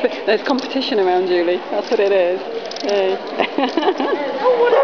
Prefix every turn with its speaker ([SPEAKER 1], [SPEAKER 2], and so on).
[SPEAKER 1] There's competition around Julie. That's what it is. Yeah. Oh, what